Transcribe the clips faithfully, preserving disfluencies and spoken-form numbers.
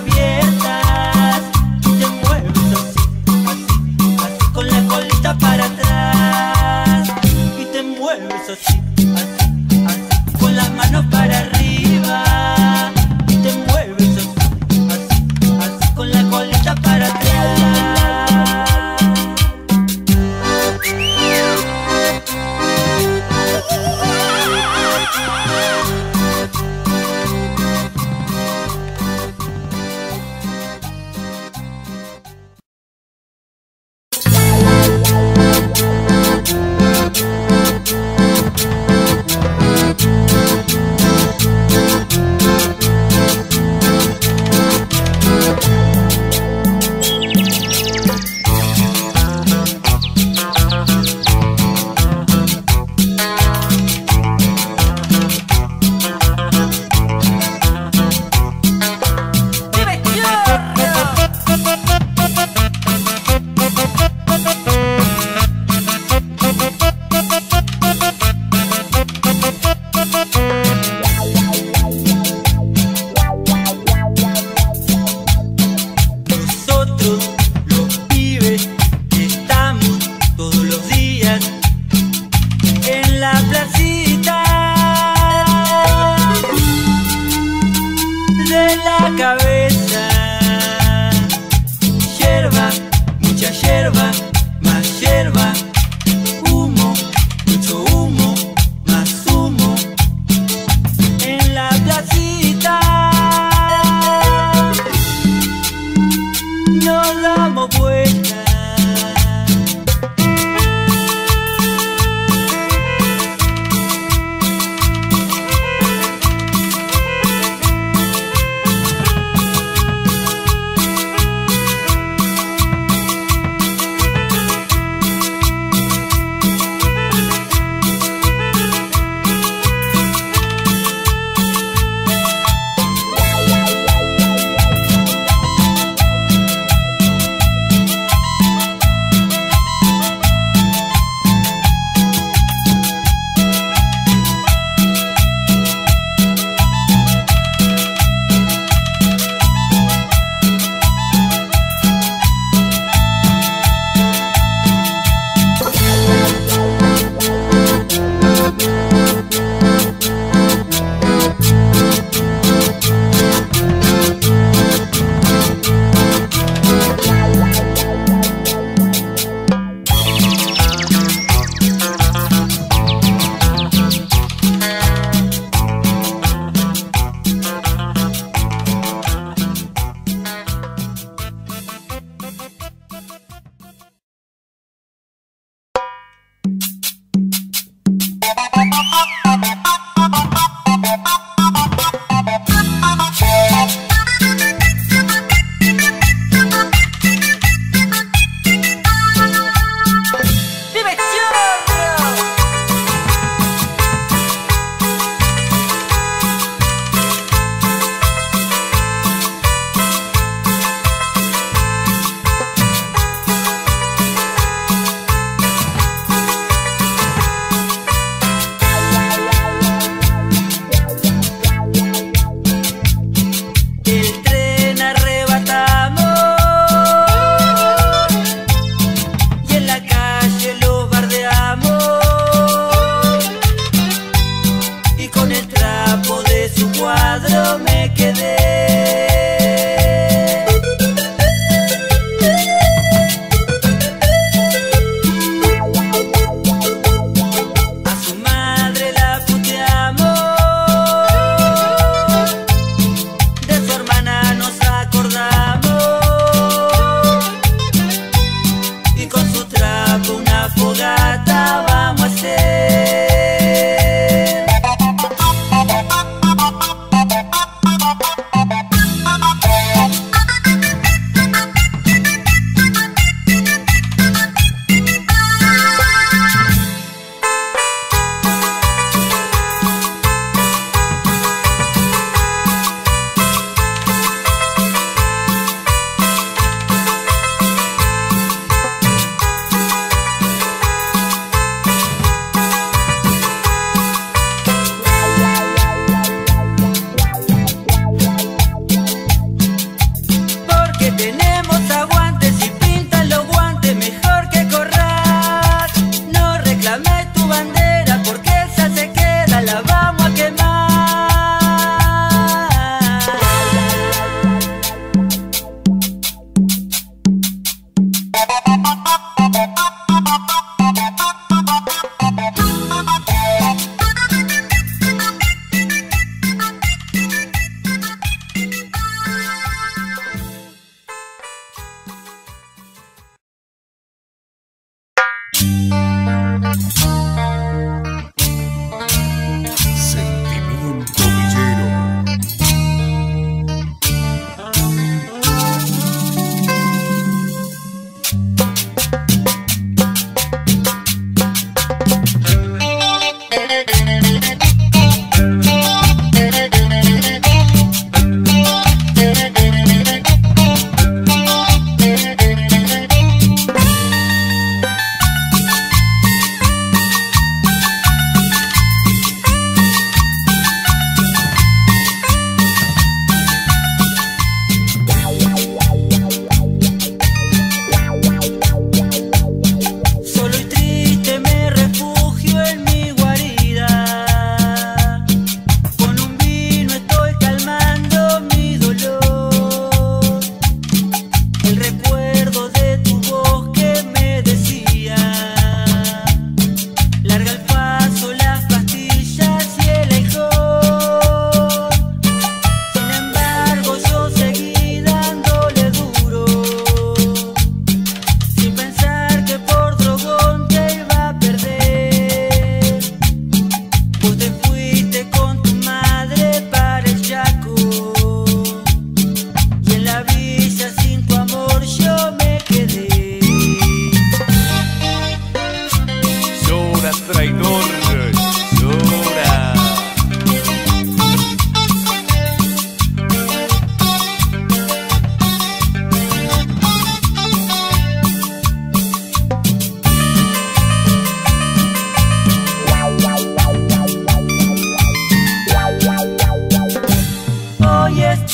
abiertas y te mueves así, así, así con la colita para atrás y te mueves así, así, así con las manos para arriba y te mueves así, así, así con la colita para atrás.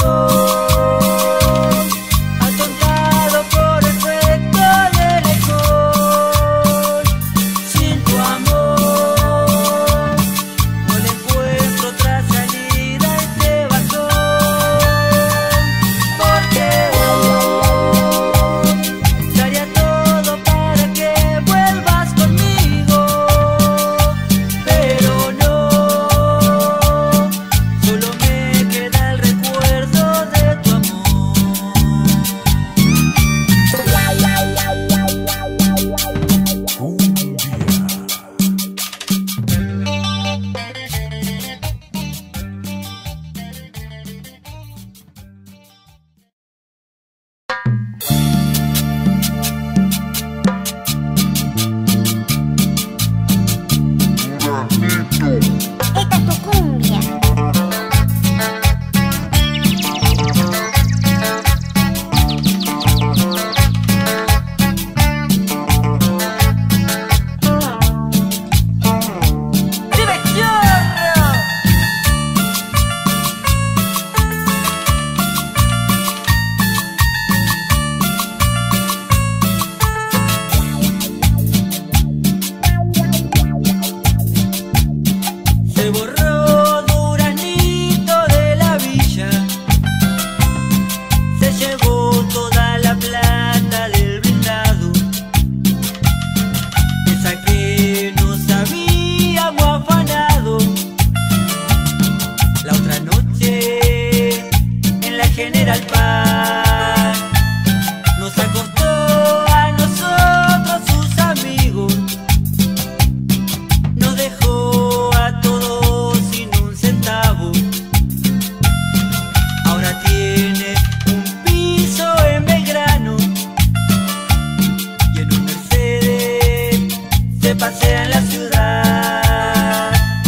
corazón, atontado por el efecto del alcohol. Sin tu amor no le encuentro otra salida a este bajón, porque hoy daría todo para que vuelvas conmigo, pero no, solo me queda el recuerdo de tu amor. Esta es tu cumbia. Se borró Duraznito de la villa, se llevó toda la plata del blindado, esa que nos habíamos afanado. La otra noche en la General Paz nos acostó a nosotros sus amigos, nos dejó a todos sin un centavo. Ahora tiene un piso en Belgrano y en un Mercedes se pasea en la ciudad.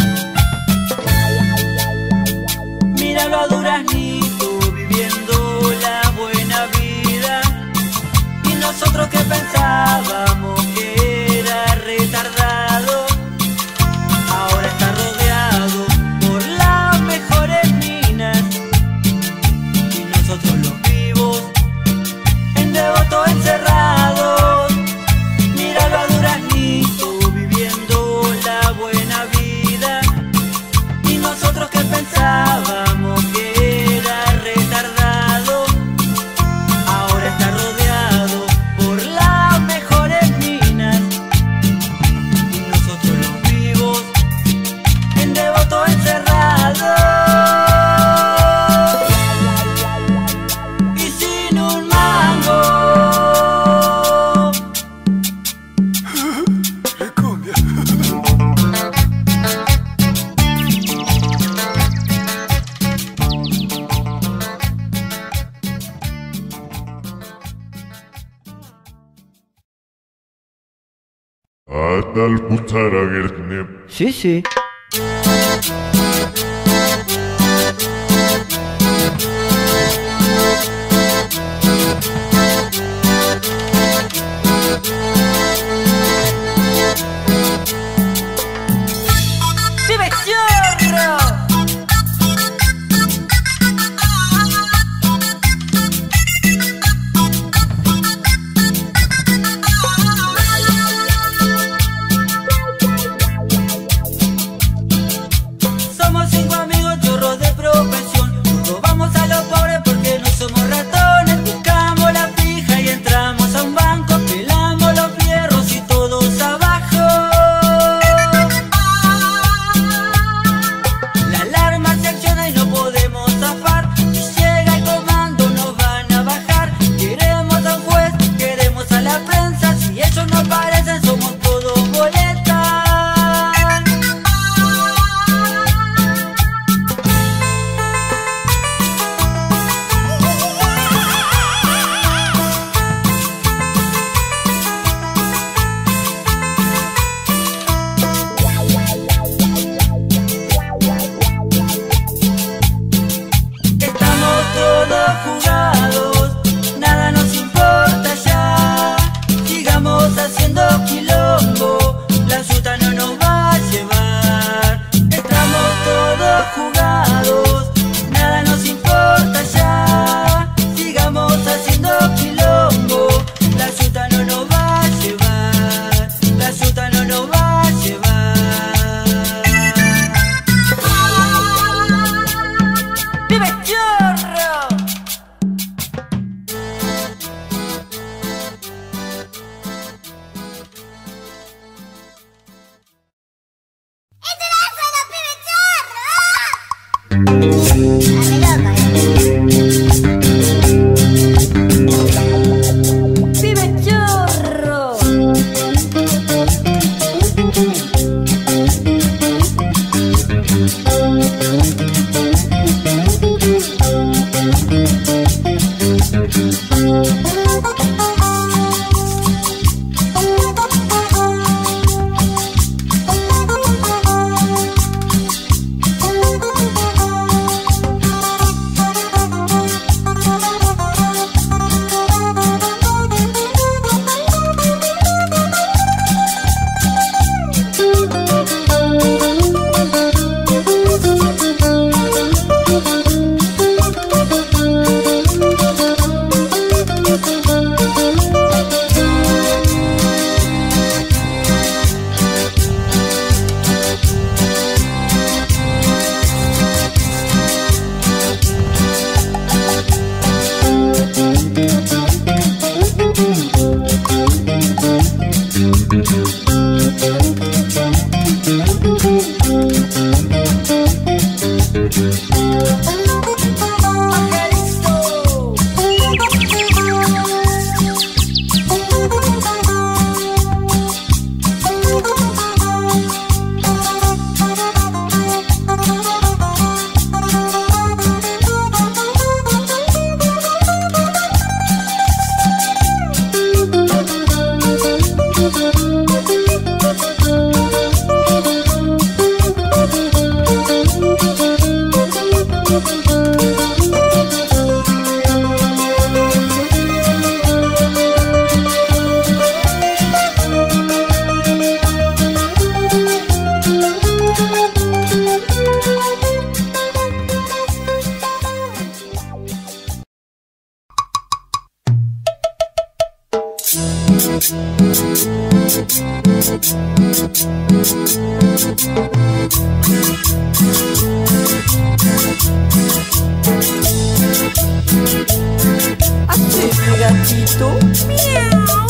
Míralo a Duraznito viviendo la buena vida, y nosotros que pensábamos que era retardado, ahora está rodeado por las mejores minas, y nosotros los vivos en Devoto encerrados. Míralo a Duraznito viviendo la buena vida, y nosotros que pensábamos que era retardado, ahora está rodeado por las mejores minas, y nosotros los vivos en Devoto encerrados y sin un mango. Hasta el putaragerne. Sí, sí. ¡Pibe chorro! Hazte gatito. Miau.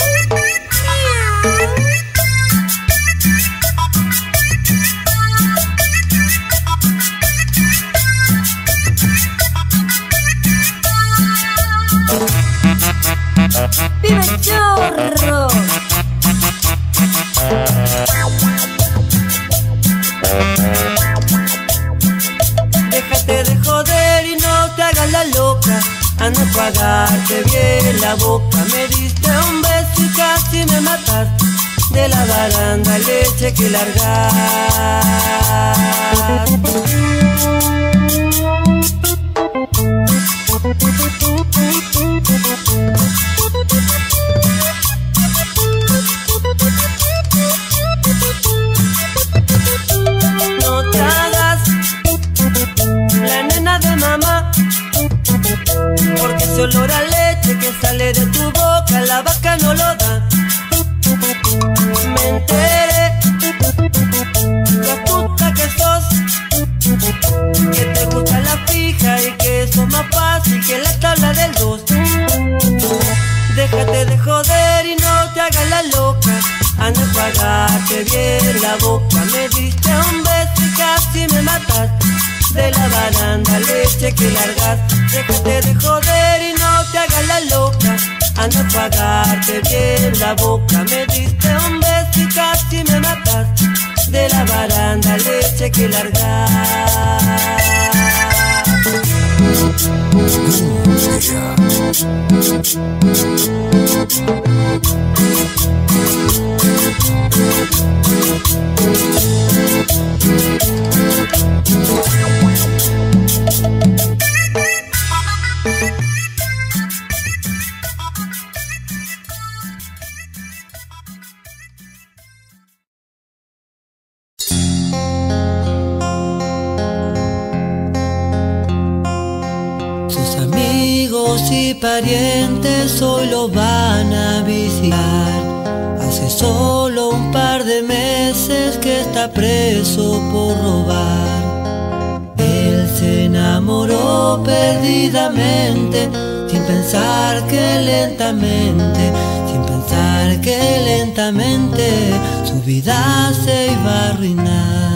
¡Pibe chorro! Déjate de joder y no te hagas la loca. Anda a pagarte bien la boca. Me diste un beso y casi me mataste. De la baranda leche que largar. No te hagas la nena de mamá, porque ese olor a leche que sale de tu boca la vaca no lo da. Me enteré, lo astuta que sos, que te gusta la fija y que eso es más fácil que la tabla del dos. Déjate de joder y no te hagas la loca. Anda a pagarte bien la boca. Me diste un beso y casi me mataste. De la baranda leche que largas. Déjate de joder y no te hagas la loca. Anda a pagarte bien la boca. Me diste un beso y casi me mataste. De la baranda leche que largas. Sus amigos y parientes hoy lo van a visitar. Hace solo un par de meses que está preso por robar. Él se enamoró enamoró perdidamente, sin pensar que lentamente, sin pensar que lentamente su vida se iba a arruinar.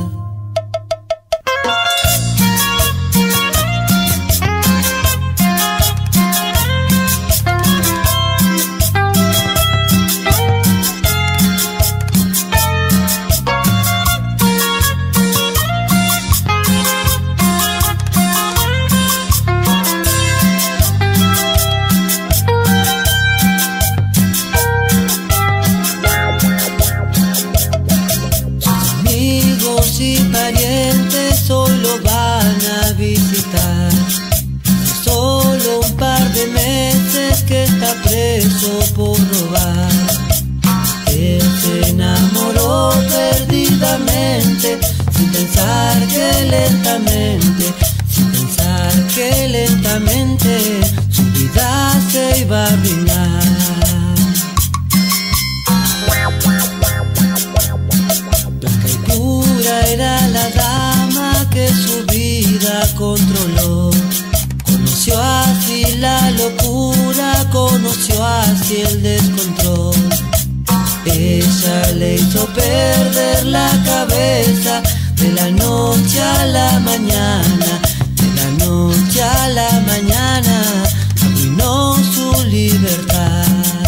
Y parientes hoy lo van a visitar. Solo un par de meses que está preso por robar. Él se enamoró perdidamente, sin pensar que lentamente, sin pensar que lentamente su vida se iba a arruinar. Era la dama que su vida controló. Conoció así la locura, conoció así el descontrol. Ella le hizo perder la cabeza de la noche a la mañana, de la noche a la mañana, arruinó su libertad.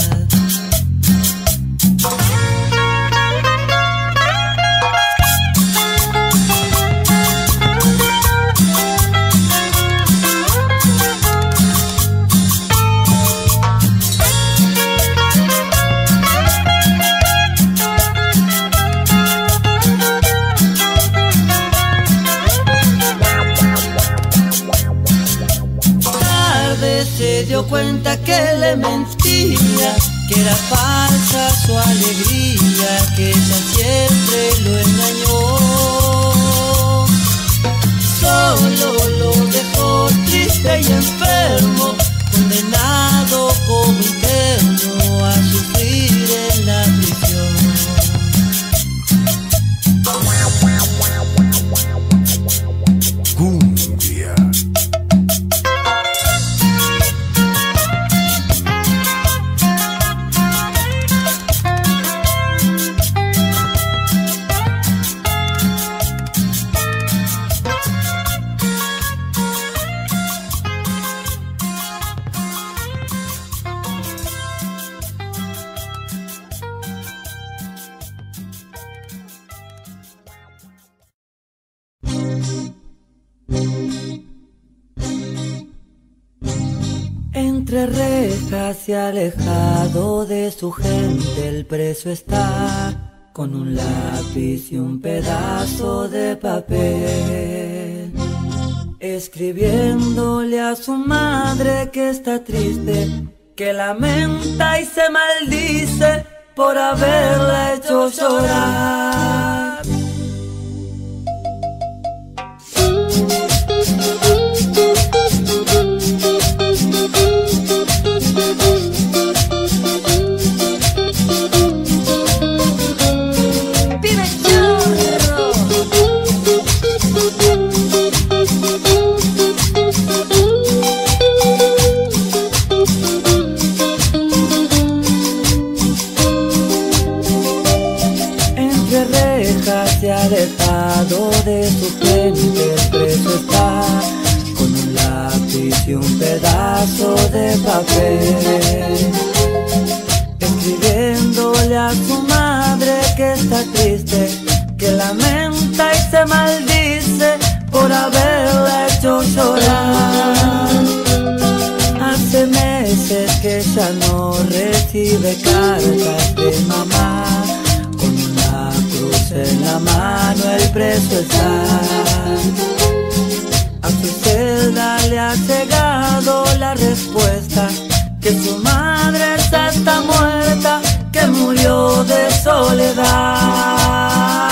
Se dio cuenta que le mentía, que era falsa su alegría, que ella siempre lo engañó. Solo lo dejó triste y enfermo, condenado como interno a sufrir en la prisión. Cumbia. Entre rejas y alejado de su gente el preso está, con un lápiz y un pedazo de papel, escribiéndole a su madre que está triste, que lamenta y se maldice por haberla hecho llorar. Alejado de su gente el preso está, con un lápiz y un pedazo de papel, escribiéndole a su madre que está triste, que lamenta y se maldice por haberla hecho llorar. Hace meses que ya no recibe cartas de mamá, en la mano el preso está. A su celda le ha llegado la respuesta, que su madre está, está muerta, que murió de soledad.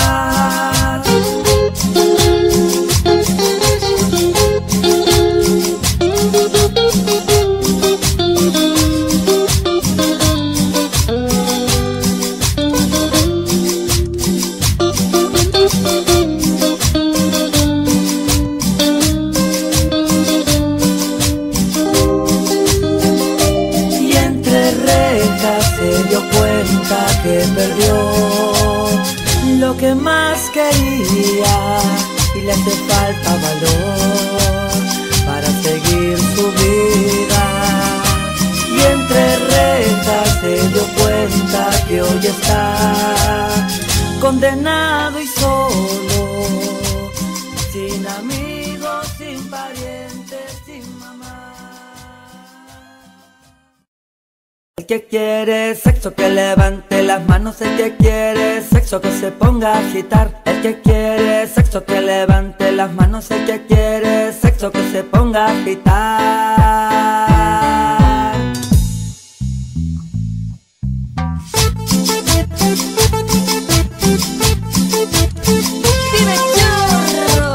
quería y le hace falta valor para seguir su vida. Y entre rejas se dio cuenta que hoy está condenado y solo, sin amigos, sin parientes, sin mamá. El que quiere sexo que levante las manos, el que quiere sexo que se ponga a agitar. El que quiere sexo que levante las manos, el que quiere sexo que se ponga a agitar. ¡Vive Chorro!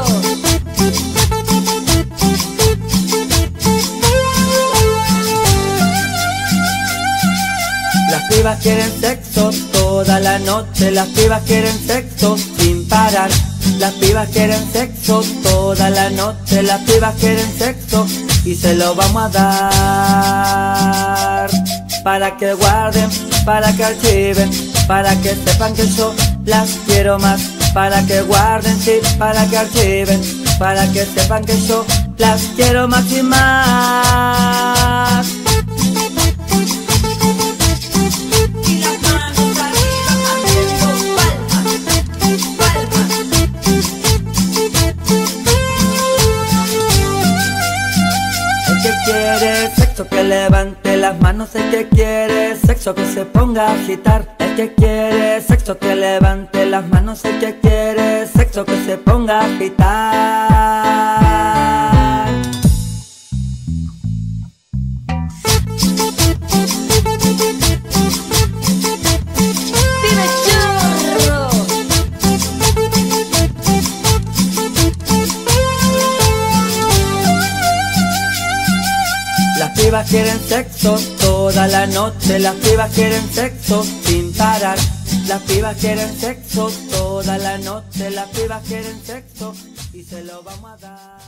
Las pibas quieren sexo toda la noche, las pibas quieren sexo sin parar. Las pibas quieren sexo toda la noche, las pibas quieren sexo y se lo vamos a dar. Para que guarden, para que archiven, para que sepan que yo las quiero más. Para que guarden, sí, para que archiven, para que sepan que yo las quiero más y más. Quiere sexo que levante las manos, el que quiere sexo que se ponga a agitar. El que quiere sexo que levante las manos, el que quiere sexo que se ponga a agitar. ¡Vive Chorro! Las pibas quieren sexo toda la noche, las pibas quieren sexo sin parar. Las pibas quieren sexo toda la noche, las pibas quieren sexo y se lo vamos a dar.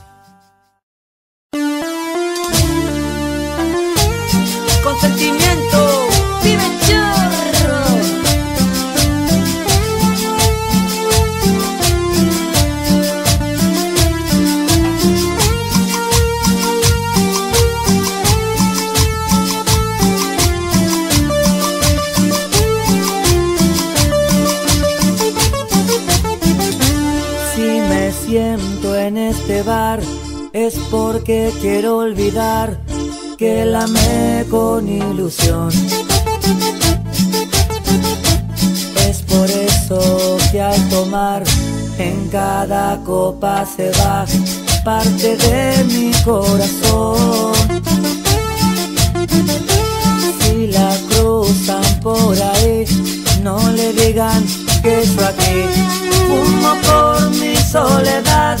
Consentimiento. ¡Vive Chorro! Siento en este bar es porque quiero olvidar que la amé con ilusión. Es por eso que al tomar en cada copa se va parte de mi corazón. Si la cruzan por ahí, no le digan que yo aquí fumo por mi soledad.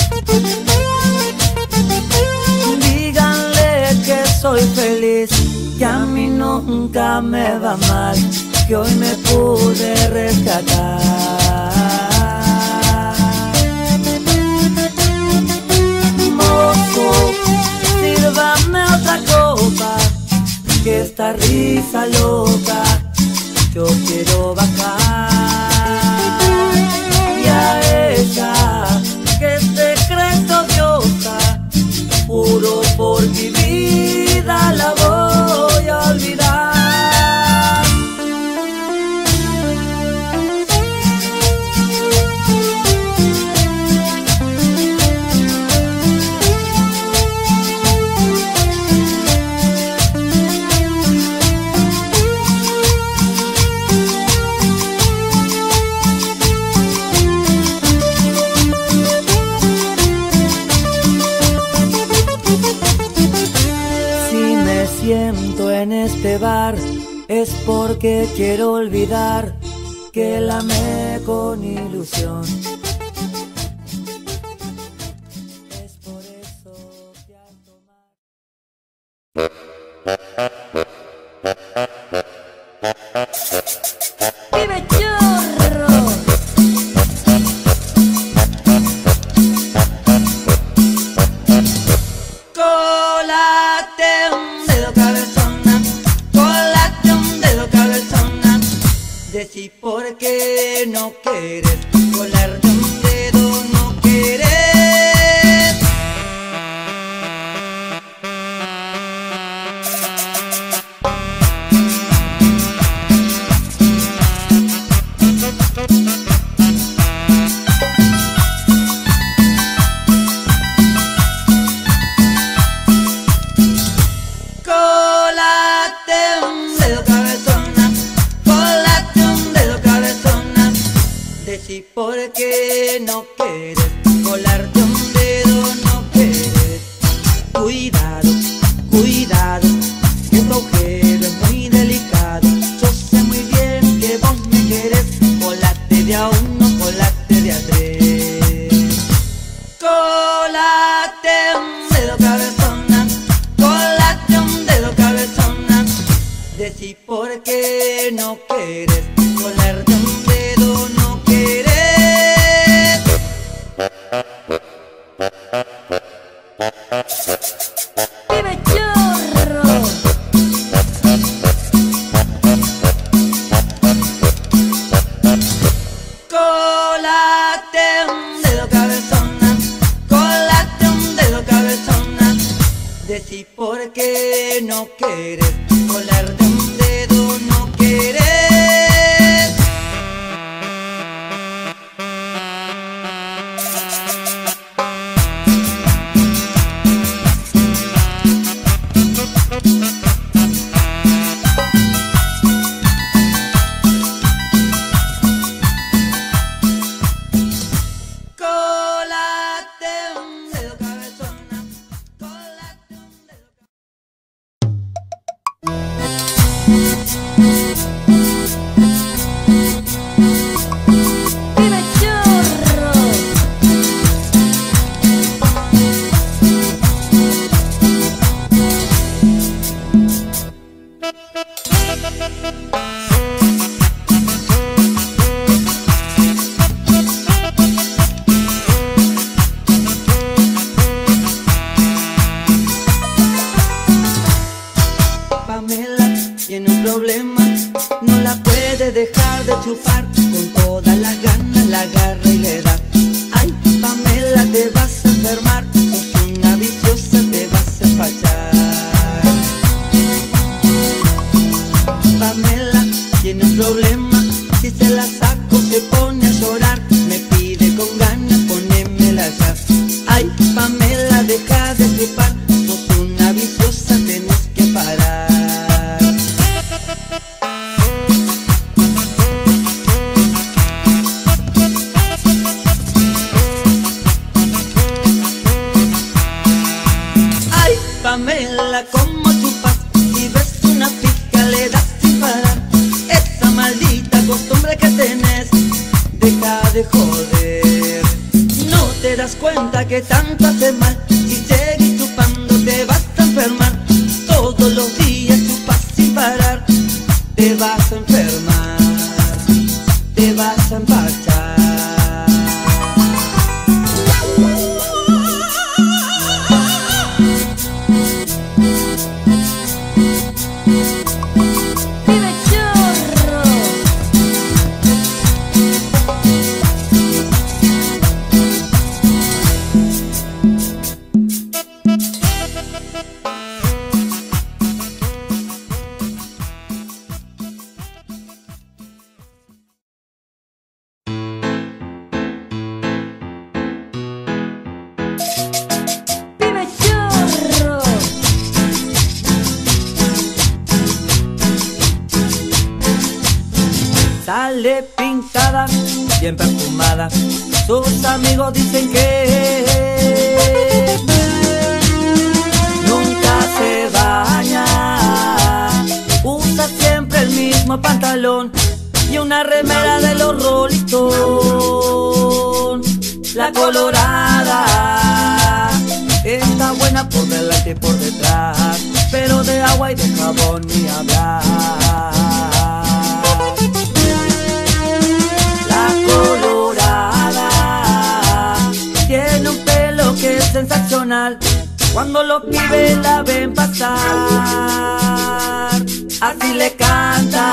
Díganle que soy feliz, que a mí nunca me va mal, que hoy me pude rescatar. Mozo, sírvame otra copa, que esta risa loca yo quiero bajar. Y a ella, que secreto diosa, juro por mi vida la voy a olvidar. Siento en este bar es porque quiero olvidar que la amé con ilusión. Es por eso que al tomar... ¡Vive Chorro! Colate un dedo cabezona, colate un dedo cabezona. Decí por qué no quieres colarte por qué no quieres colarte un dedo, no quieres. Cuidado, cuidado, que tu agujero es muy delicado. Yo sé muy bien que vos me querés, colate de a uno, colate de a tres. Colate un dedo, cabezona, colate un dedo, cabezona. Decí por qué no quieres colarte un dedo, no quieres. Pibe chorro. Colate un dedo, cabezona, colate un dedo, cabezona. Decí por qué no quieres colarte un dedo, no quieres. Colate un dedo, cabezona, colate un dedo. Pibe chorro. Pamela tiene un problema, no la puede dejar de chupar. Con todas las ganas la agarra y le da. Ay, Pamela, te vas a enfermar, sos una viciosa, te vas a empachar. Pamela tiene un problema, si se la saco se pone a llorar. Me pide con ganas, ponémela ya. Ay, Pamela, deja de chupar, sos una viciosa, tenés que parar. Ay, Pamela, ¿cómo chupas? Si ves una pija le das sin parar. Esa maldita costumbre que tenés, deja de joder. No te das cuenta que tanto hace mal. Si seguís chupando te vas a enfermar. Todos los días chupas sin parar. Te vas a enfermar, te vas a empachar. Pibe chorro. Pibe chorro. Sale pintada, bien perfumada. Sus amigos dicen que nunca se baña. Usa siempre el mismo pantalón y una remera de los Rolling Stones. La colorada está buena por delante y por detrás, pero de agua y de jabón ni hablar. La colorada tiene un pelo que es sensacional. Cuando los pibes la ven pasar, así le canta.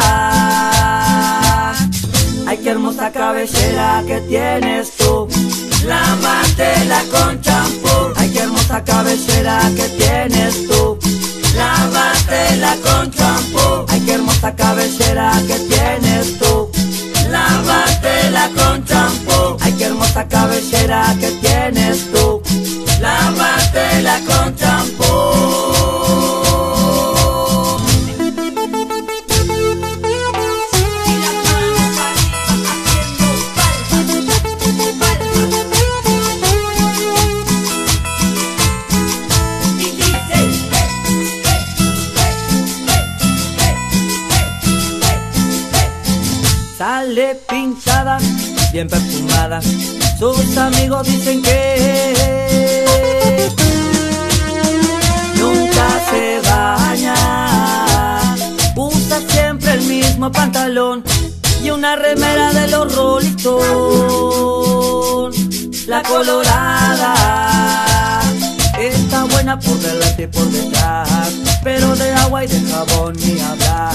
Ay, qué hermosa cabellera que tienes tú, lávatela con champú. Ay, qué hermosa cabellera que tienes tú, lávatela con champú. Ay, qué hermosa cabellera que tienes tú, lávatela con champú. Ay, qué hermosa cabellera que tienes tú, lávatela con champú. Y las manos arriba haciendo palmas. sale pintada, bien perfumada. Sus amigos dicen que nunca se baña, usa siempre el mismo pantalón y una remera de los Rolling Stones. La colorada está buena por delante y por detrás, pero de agua y de jabón ni hablar.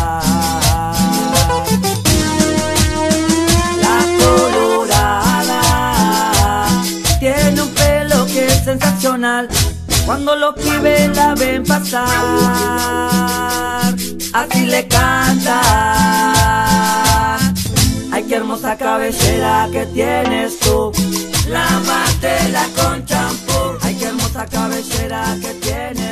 La colorada tiene un pelo que es sensacional, cuando los pibes la ven pasar, así le canta. Ay, qué hermosa cabellera que tienes tú, lávátela con champú. Ay, qué hermosa cabellera que tienes.